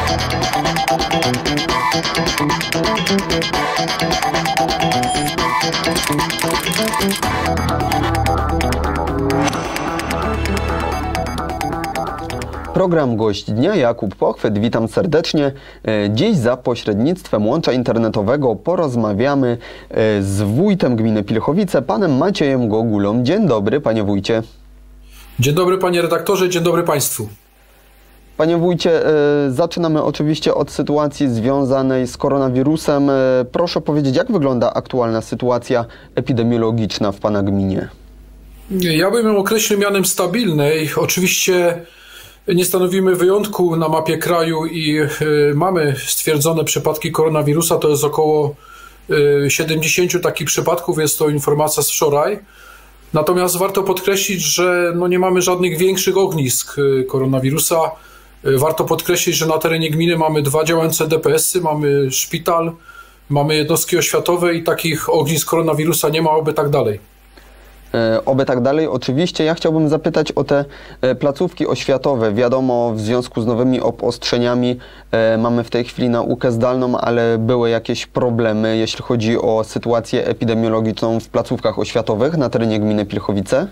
Program Gość Dnia, Jakub Pochwyt, witam serdecznie. Dziś za pośrednictwem łącza internetowego porozmawiamy z wójtem gminy Pilchowice, panem Maciejem Gogulą. Dzień dobry, panie wójcie. Dzień dobry, panie redaktorze, dzień dobry państwu. Panie wójcie, zaczynamy oczywiście od sytuacji związanej z koronawirusem. Proszę powiedzieć, jak wygląda aktualna sytuacja epidemiologiczna w pana gminie? Ja bym ją określił mianem stabilnej. Oczywiście nie stanowimy wyjątku na mapie kraju i mamy stwierdzone przypadki koronawirusa. To jest około 70 takich przypadków, jest to informacja z wczoraj. Natomiast warto podkreślić, że nie mamy żadnych większych ognisk koronawirusa. Warto podkreślić, że na terenie gminy mamy 2 działające DPS-y, mamy szpital, mamy jednostki oświatowe i takich ognisk koronawirusa nie ma, oby tak dalej. Oby tak dalej. Oczywiście ja chciałbym zapytać o te placówki oświatowe. Wiadomo, w związku z nowymi obostrzeniami mamy w tej chwili naukę zdalną, ale były jakieś problemy, jeśli chodzi o sytuację epidemiologiczną w placówkach oświatowych na terenie gminy Pilchowice?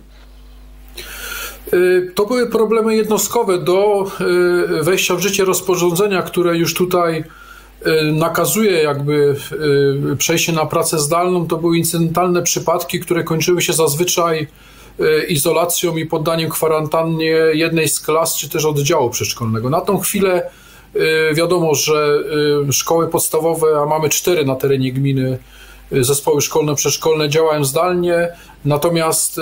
To były problemy jednostkowe do wejścia w życie rozporządzenia, które już tutaj nakazuje jakby przejście na pracę zdalną. To były incydentalne przypadki, które kończyły się zazwyczaj izolacją i poddaniem kwarantannie jednej z klas czy też oddziału przedszkolnego. Na tą chwilę wiadomo, że szkoły podstawowe, a mamy 4 na terenie gminy, zespoły szkolno-przedszkolne działają zdalnie, natomiast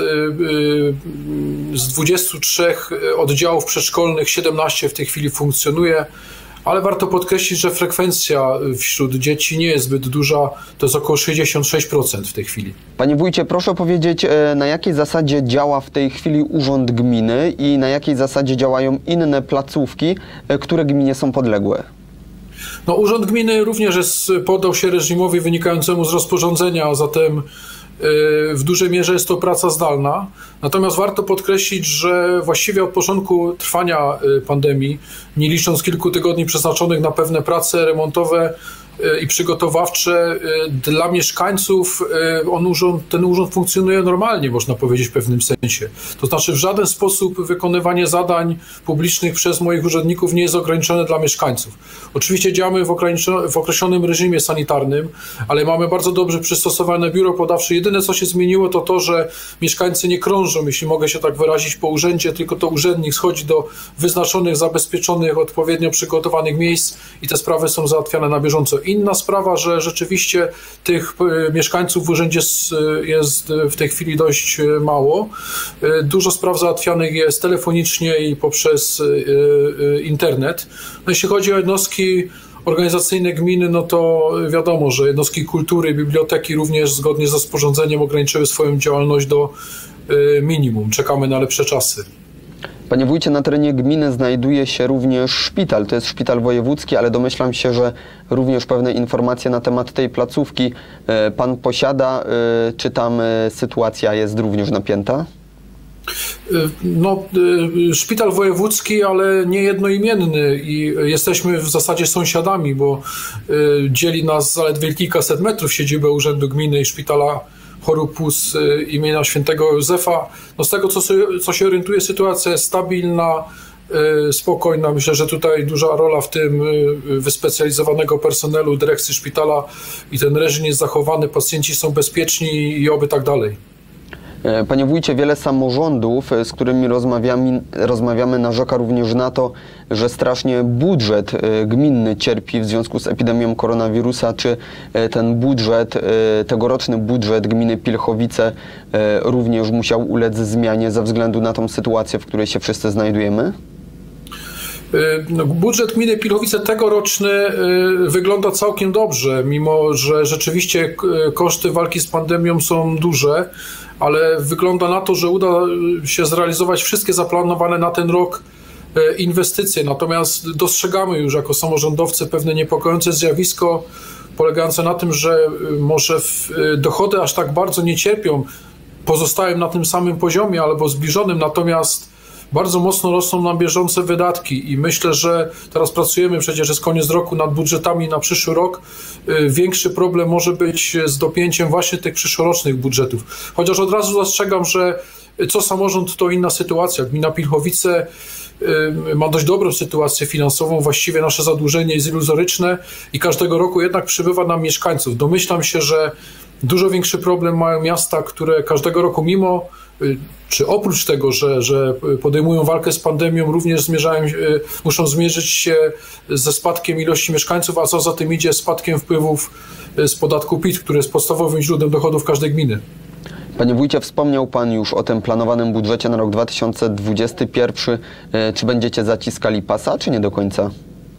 z 23 oddziałów przedszkolnych 17 w tej chwili funkcjonuje, ale warto podkreślić, że frekwencja wśród dzieci nie jest zbyt duża, to jest około 66% w tej chwili. Panie wójcie, proszę powiedzieć, na jakiej zasadzie działa w tej chwili urząd gminy i na jakiej zasadzie działają inne placówki, które gminie są podległe? Urząd gminy również poddał się reżimowi wynikającemu z rozporządzenia, a zatem w dużej mierze jest to praca zdalna. Natomiast warto podkreślić, że właściwie od początku trwania pandemii, nie licząc kilku tygodni przeznaczonych na pewne prace remontowe i przygotowawcze, dla mieszkańców ten urząd funkcjonuje normalnie, można powiedzieć w pewnym sensie. To znaczy w żaden sposób wykonywanie zadań publicznych przez moich urzędników nie jest ograniczone dla mieszkańców. Oczywiście działamy w określonym reżimie sanitarnym, ale mamy bardzo dobrze przystosowane biuro podawcze. Jedyne co się zmieniło to to, że mieszkańcy nie krążą, jeśli mogę się tak wyrazić, po urzędzie, tylko to urzędnik schodzi do wyznaczonych, zabezpieczonych, odpowiednio przygotowanych miejsc i te sprawy są załatwiane na bieżąco. Inna sprawa, że rzeczywiście tych mieszkańców w urzędzie jest w tej chwili dość mało. Dużo spraw załatwianych jest telefonicznie i poprzez internet. Jeśli chodzi o jednostki organizacyjne gminy, to wiadomo, że jednostki kultury, biblioteki również zgodnie z rozporządzeniem ograniczyły swoją działalność do minimum. Czekamy na lepsze czasy. Panie wójcie, na terenie gminy znajduje się również szpital. To jest szpital wojewódzki, ale domyślam się, że również pewne informacje na temat tej placówki pan posiada. Czy tam sytuacja jest również napięta? Szpital wojewódzki, ale nie jednoimienny i jesteśmy w zasadzie sąsiadami, bo dzieli nas zaledwie kilkaset metrów siedziby Urzędu Gminy i Szpitala Chorób Płuc imienia świętego Józefa. Z tego, co się orientuje, sytuacja jest stabilna, spokojna. Myślę, że tutaj duża rola w tym wyspecjalizowanego personelu, dyrekcji szpitala i ten reżim jest zachowany, pacjenci są bezpieczni i oby tak dalej. Panie wójcie, wiele samorządów, z którymi rozmawiamy, narzeka również na to, że strasznie budżet gminny cierpi w związku z epidemią koronawirusa. Czy ten budżet, tegoroczny budżet gminy Pilchowice również musiał ulec zmianie ze względu na tą sytuację, w której się wszyscy znajdujemy? Budżet gminy Pilchowice tegoroczny wygląda całkiem dobrze, mimo że rzeczywiście koszty walki z pandemią są duże, ale wygląda na to, że uda się zrealizować wszystkie zaplanowane na ten rok inwestycje. Natomiast dostrzegamy już jako samorządowcy pewne niepokojące zjawisko polegające na tym, że może dochody aż tak bardzo nie cierpią, pozostają na tym samym poziomie albo zbliżonym, natomiast bardzo mocno rosną nam bieżące wydatki i myślę, że teraz pracujemy, przecież jest koniec roku, nad budżetami na przyszły rok. Większy problem może być z dopięciem właśnie tych przyszłorocznych budżetów. Chociaż od razu zastrzegam, że co samorząd to inna sytuacja. Gmina Pilchowice ma dość dobrą sytuację finansową, właściwie nasze zadłużenie jest iluzoryczne i każdego roku jednak przybywa nam mieszkańców. Domyślam się, że dużo większy problem mają miasta, które każdego roku mimo, czy oprócz tego, że podejmują walkę z pandemią, również muszą zmierzyć się ze spadkiem ilości mieszkańców, a co za tym idzie, spadkiem wpływów z podatku PIT, który jest podstawowym źródłem dochodów każdej gminy. Panie wójcie, wspomniał pan już o tym planowanym budżecie na rok 2021. Czy będziecie zaciskali pasa, czy nie do końca?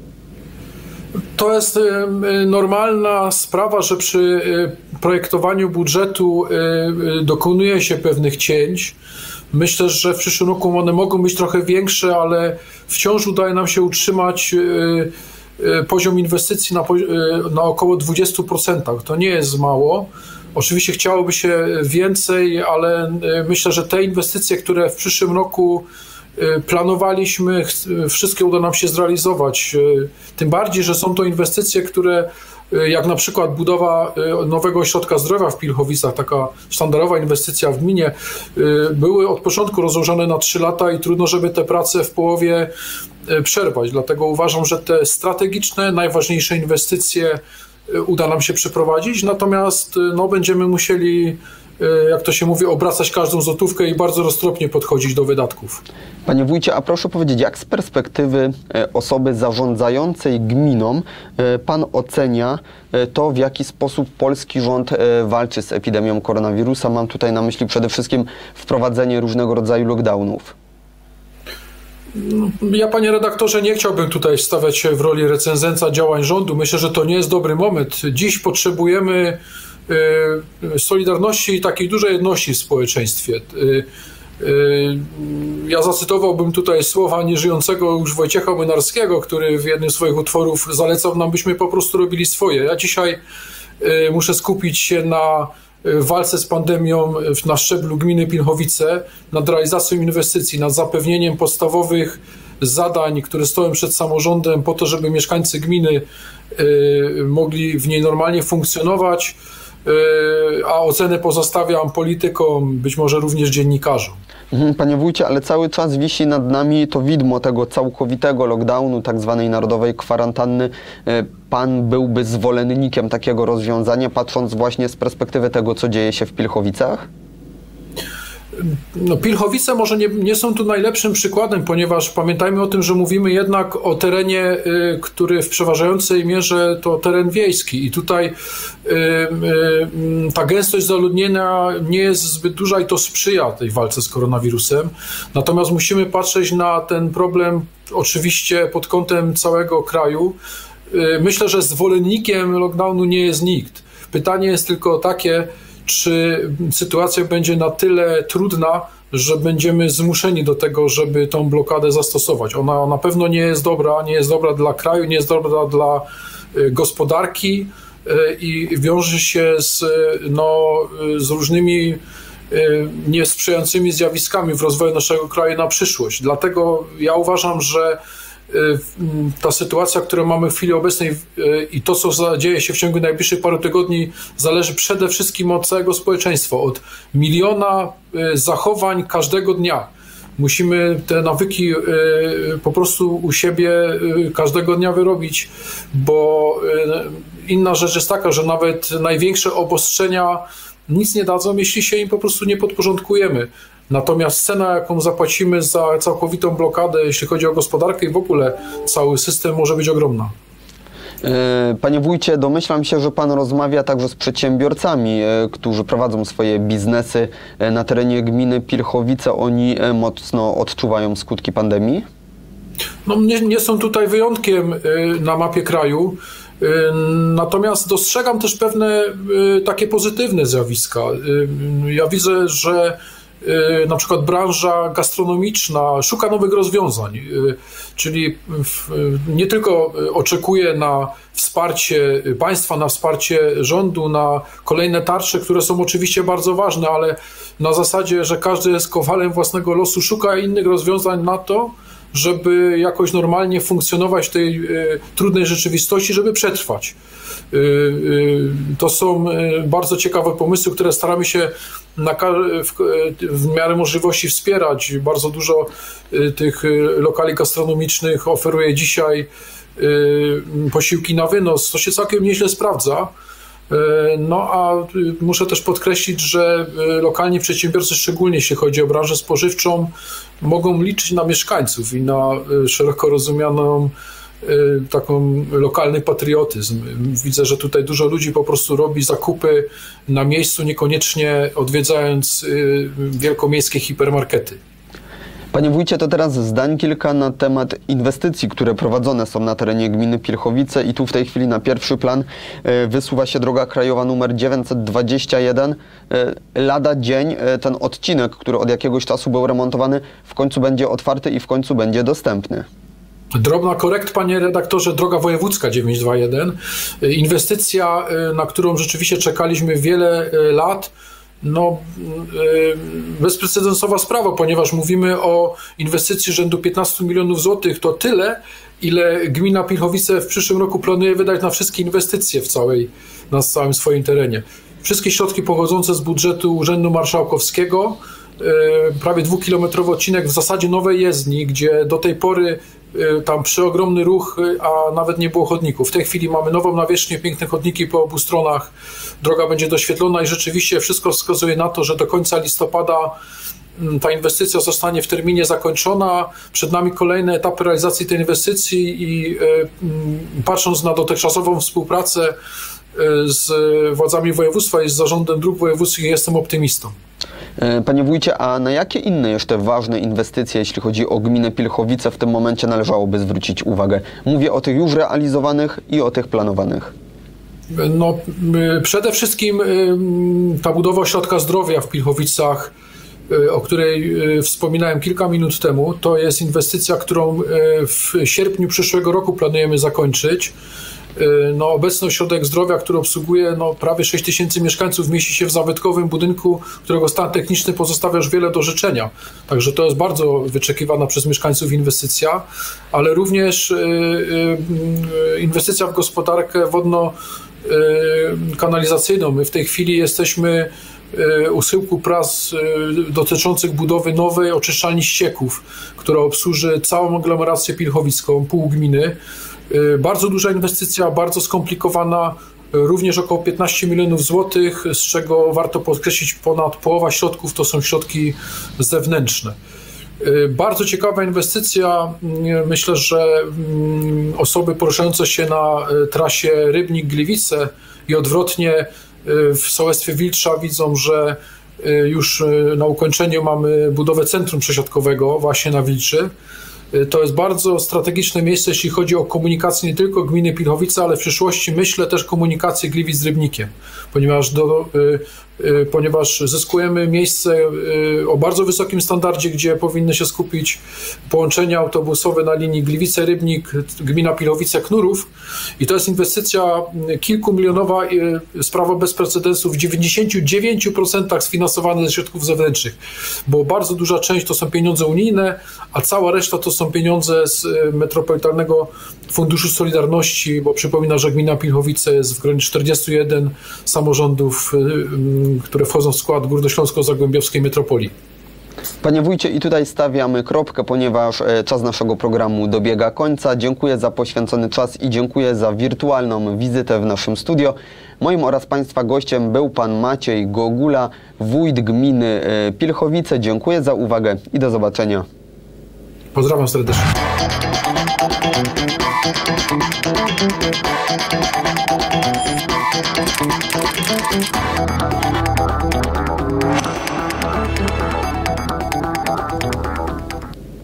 To jest normalna sprawa, że przy projektowaniu budżetu dokonuje się pewnych cięć. Myślę, że w przyszłym roku one mogą być trochę większe, ale wciąż udaje nam się utrzymać poziom inwestycji na około 20%. To nie jest mało. Oczywiście chciałoby się więcej, ale myślę, że te inwestycje, które w przyszłym roku planowaliśmy, wszystkie uda nam się zrealizować. Tym bardziej, że są to inwestycje, które jak na przykład budowa nowego ośrodka zdrowia w Pilchowicach, taka sztandarowa inwestycja w gminie, były od początku rozłożone na 3 lata i trudno, żeby te prace w połowie przerwać. Dlatego uważam, że te strategiczne, najważniejsze inwestycje uda nam się przeprowadzić, natomiast będziemy musieli, jak to się mówi, obracać każdą złotówkę i bardzo roztropnie podchodzić do wydatków. Panie wójcie, a proszę powiedzieć, jak z perspektywy osoby zarządzającej gminą pan ocenia to, w jaki sposób polski rząd walczy z epidemią koronawirusa? Mam tutaj na myśli przede wszystkim wprowadzenie różnego rodzaju lockdownów. Ja, panie redaktorze, nie chciałbym tutaj stawiać się w roli recenzenta działań rządu. Myślę, że to nie jest dobry moment. Dziś potrzebujemy solidarności i takiej dużej jedności w społeczeństwie. Ja zacytowałbym tutaj słowa nieżyjącego już Wojciecha Młynarskiego, który w jednym z swoich utworów zalecał nam, byśmy po prostu robili swoje. Ja dzisiaj muszę skupić się na walce z pandemią na szczeblu gminy Pilchowice, nad realizacją inwestycji, nad zapewnieniem podstawowych zadań, które stoją przed samorządem po to, żeby mieszkańcy gminy mogli w niej normalnie funkcjonować, a ocenę pozostawiam politykom, być może również dziennikarzom. Panie wójcie, ale cały czas wisi nad nami to widmo tego całkowitego lockdownu, tak zwanej narodowej kwarantanny. Pan byłby zwolennikiem takiego rozwiązania, patrząc właśnie z perspektywy tego, co dzieje się w Pilchowicach? Pilchowice może nie są tu najlepszym przykładem, ponieważ pamiętajmy o tym, że mówimy jednak o terenie, który w przeważającej mierze to teren wiejski i tutaj ta gęstość zaludnienia nie jest zbyt duża i to sprzyja tej walce z koronawirusem. Natomiast musimy patrzeć na ten problem oczywiście pod kątem całego kraju. Myślę, że zwolennikiem lockdownu nie jest nikt. Pytanie jest tylko takie, czy sytuacja będzie na tyle trudna, że będziemy zmuszeni do tego, żeby tą blokadę zastosować. Ona na pewno nie jest dobra dla kraju, nie jest dobra dla gospodarki i wiąże się z różnymi niesprzyjającymi zjawiskami w rozwoju naszego kraju na przyszłość. Dlatego ja uważam, że ta sytuacja, którą mamy w chwili obecnej i to, co dzieje się w ciągu najbliższych paru tygodni, zależy przede wszystkim od całego społeczeństwa, od miliona zachowań każdego dnia. Musimy te nawyki po prostu u siebie każdego dnia wyrobić, bo inna rzecz jest taka, że nawet największe obostrzenia nic nie dadzą, jeśli się im po prostu nie podporządkujemy. Natomiast cena, jaką zapłacimy za całkowitą blokadę, jeśli chodzi o gospodarkę i w ogóle cały system, może być ogromna. Panie wójcie, domyślam się, że pan rozmawia także z przedsiębiorcami, którzy prowadzą swoje biznesy na terenie gminy Pilchowice. Oni mocno odczuwają skutki pandemii? Nie są tutaj wyjątkiem na mapie kraju. Natomiast dostrzegam też pewne takie pozytywne zjawiska. Ja widzę, że na przykład branża gastronomiczna szuka nowych rozwiązań, czyli nie tylko oczekuje na wsparcie państwa, na wsparcie rządu, na kolejne tarcze, które są oczywiście bardzo ważne, ale na zasadzie, że każdy jest kowalem własnego losu, szuka innych rozwiązań na to, żeby jakoś normalnie funkcjonować w tej trudnej rzeczywistości, żeby przetrwać. To są bardzo ciekawe pomysły, które staramy się w miarę możliwości wspierać. Bardzo dużo tych lokali gastronomicznych oferuje dzisiaj posiłki na wynos. To się całkiem nieźle sprawdza. No a muszę też podkreślić, że lokalni przedsiębiorcy, szczególnie jeśli chodzi o branżę spożywczą, mogą liczyć na mieszkańców i na szeroko rozumianą taką lokalny patriotyzm. Widzę, że tutaj dużo ludzi po prostu robi zakupy na miejscu, niekoniecznie odwiedzając wielkomiejskie hipermarkety. Panie wójcie, to teraz zdań kilka na temat inwestycji, które prowadzone są na terenie gminy Pilchowice i tu w tej chwili na pierwszy plan wysuwa się droga krajowa numer 921. Lada dzień ten odcinek, który od jakiegoś czasu był remontowany, w końcu będzie otwarty i w końcu będzie dostępny. Drobna korekt, panie redaktorze, droga wojewódzka 921. Inwestycja, na którą rzeczywiście czekaliśmy wiele lat. No, bezprecedensowa sprawa, ponieważ mówimy o inwestycji rzędu 15 milionów złotych. To tyle, ile gmina Pilchowice w przyszłym roku planuje wydać na wszystkie inwestycje na całym swoim terenie. Wszystkie środki pochodzące z budżetu Urzędu Marszałkowskiego, prawie 2-kilometrowy odcinek w zasadzie nowej jezdni, gdzie do tej pory tam przeogromny ruch, a nawet nie było chodników. W tej chwili mamy nową nawierzchnię, piękne chodniki po obu stronach, droga będzie doświetlona i rzeczywiście wszystko wskazuje na to, że do końca listopada ta inwestycja zostanie w terminie zakończona. Przed nami kolejne etapy realizacji tej inwestycji i patrząc na dotychczasową współpracę z władzami województwa i z zarządem dróg wojewódzkich, jestem optymistą. Panie wójcie, a na jakie inne jeszcze ważne inwestycje, jeśli chodzi o gminę Pilchowice, w tym momencie należałoby zwrócić uwagę? Mówię o tych już realizowanych i o tych planowanych. No, przede wszystkim ta budowa ośrodka zdrowia w Pilchowicach, o której wspominałem kilka minut temu, to jest inwestycja, którą w sierpniu przyszłego roku planujemy zakończyć. No, obecny ośrodek zdrowia, który obsługuje prawie 6 000 mieszkańców, mieści się w zabytkowym budynku, którego stan techniczny pozostawia już wiele do życzenia. Także to jest bardzo wyczekiwana przez mieszkańców inwestycja, ale również inwestycja w gospodarkę wodno-kanalizacyjną. My w tej chwili jesteśmy u schyłku prac dotyczących budowy nowej oczyszczalni ścieków, która obsłuży całą aglomerację pilchowicką, pół gminy. Bardzo duża inwestycja, bardzo skomplikowana, również około 15 milionów złotych, z czego warto podkreślić ponad połowa środków to są środki zewnętrzne. Bardzo ciekawa inwestycja. Myślę, że osoby poruszające się na trasie Rybnik-Gliwice i odwrotnie w sołectwie Wilcza widzą, że już na ukończeniu mamy budowę centrum przesiadkowego właśnie na Wilczy. To jest bardzo strategiczne miejsce, jeśli chodzi o komunikację nie tylko gminy Pilchowice, ale w przyszłości myślę też komunikację Gliwic z Rybnikiem, ponieważ zyskujemy miejsce o bardzo wysokim standardzie, gdzie powinny się skupić połączenia autobusowe na linii Gliwice-Rybnik, gmina Pilchowice-Knurów i to jest inwestycja kilkumilionowa, sprawa bez precedensu, w 99% sfinansowana ze środków zewnętrznych, bo bardzo duża część to są pieniądze unijne, a cała reszta to są pieniądze z Metropolitalnego Funduszu Solidarności, bo przypomina, że gmina Pilchowice jest w gronie 41 samorządów, które wchodzą w skład Górnośląsko-Zagłębiowskiej Metropolii. Panie wójcie, i tutaj stawiamy kropkę, ponieważ czas naszego programu dobiega końca. Dziękuję za poświęcony czas i dziękuję za wirtualną wizytę w naszym studio. Moim oraz Państwa gościem był Pan Maciej Gogula, wójt gminy Pilchowice. Dziękuję za uwagę i do zobaczenia. Pozdrawiam serdecznie.